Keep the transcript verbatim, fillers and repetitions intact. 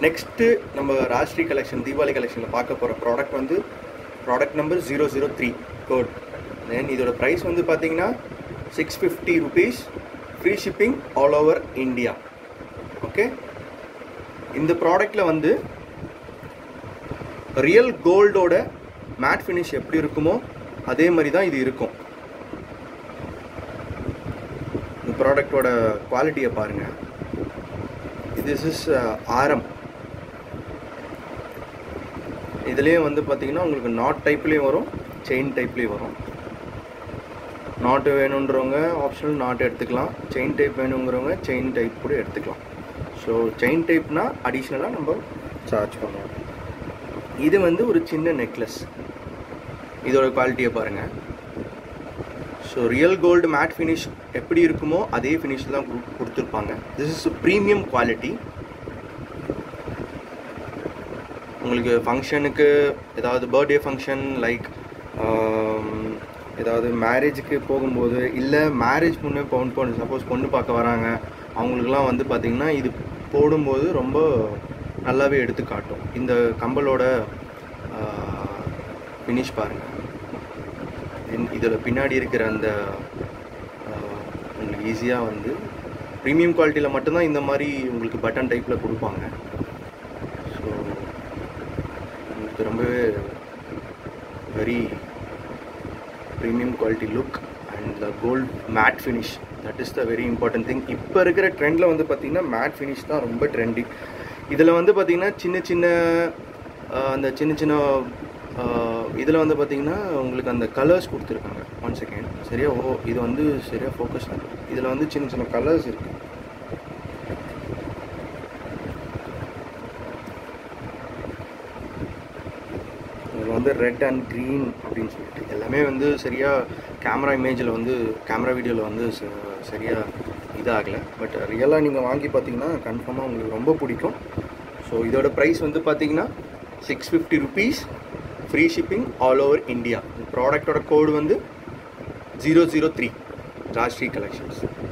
Next நம்ம Rajshri collection Deepavali கலெக்ஷனில் பார்க்க போகிற ப்ராடக்ட் வந்து product number zero zero three code. Then இதோட ப்ரைஸ் வந்து பார்த்தீங்கன்னா six fifty rupees, free shipping all over India. Okay, இந்த ப்ராடக்டில் வந்து ரியல் கோல்டோட மேட் ஃபினிஷ் எப்படி இருக்குமோ அதே மாதிரி தான் இது இருக்கும். இந்த ப்ராடக்டோட குவாலிட்டியை பாருங்கள். திஸ் இஸ் ஆரம். இதுலேயே வந்து பார்த்தீங்கன்னா உங்களுக்கு நாட் டைப்லேயும் வரும், செயின் டைப்லேயும் வரும். நாட்டு வேணுன்றவங்க ஆப்ஷனல் நாட் எடுத்துக்கலாம், செயின் டைப் வேணுங்கிறவங்க செயின் டைப் கூட எடுத்துக்கலாம். ஸோ செயின் டைப்னால் அடிஷ்னலாக நம்ம சார்ஜ் பண்ணுவோம். இது வந்து ஒரு சின்ன நெக்லஸ். இதோட குவாலிட்டியை பாருங்கள். So real gold matte finish எப்படி இருக்குமோ அதே ஃபினிஷ் தான் கொடுத்துருப்பாங்க. This is premium quality. உங்களுக்கு ஃபங்க்ஷனுக்கு, ஏதாவது பர்த்டே ஃபங்க்ஷன் லைக் ஏதாவது மேரேஜுக்கு போகும்போது, இல்லை மேரேஜ் முன்னே பொண்ணு பொண்ணு சப்போஸ் பொண்ணு பார்க்க வராங்க, அவங்களுக்குலாம் வந்து பார்த்திங்கன்னா இது போடும்போது ரொம்ப நல்லாவே எடுத்து காட்டும். இந்த கம்பலோட ஃபினிஷ் பாருங்கள். இதில் பின்னாடி இருக்கிற அந்த உங்களுக்கு ஈஸியாக வந்து ப்ரீமியம் குவாலிட்டியில் மட்டும்தான் இந்த மாதிரி உங்களுக்கு பட்டன் டைப்பில் கொடுப்பாங்க. ஸோ உங்களுக்கு ரொம்பவே very premium quality look and the gold matte finish, that is the very important thing. இப்போ இருக்கிற ட்ரெண்டில் வந்து பார்த்திங்கன்னா மேட் ஃபினிஷ் தான் ரொம்ப ட்ரெண்டி. இதில் வந்து பார்த்திங்கன்னா சின்ன சின்ன அந்த சின்ன சின்ன இதில் வந்து பார்த்திங்கன்னா உங்களுக்கு அந்த கலர்ஸ் கொடுத்துருக்காங்க. ஒன் செகண்ட், சரியா? ஓ, இது வந்து சரியாக ஃபோக்கஸ் ஆகும். இதில் வந்து சின்ன சின்ன கலர்ஸ் இருக்குது. இதில் வந்து ரெட் அண்ட் க்ரீன் அப்படின்னு சொல்லிட்டு எல்லாமே வந்து சரியாக கேமரா இமேஜில் வந்து கேமரா வீடியோவில் வந்து சரியாக இதாகலை. பட் ரியலாக நீங்கள் வாங்கி பார்த்தீங்கன்னா கன்ஃபார்மாக உங்களுக்கு ரொம்ப பிடிக்கும். ஸோ இதோட ப்ரைஸ் வந்து பார்த்திங்கன்னா six fifty rupees, free shipping all over India. ப்ராடக்டோட கோடு வந்து zero zero three Rajshree collections.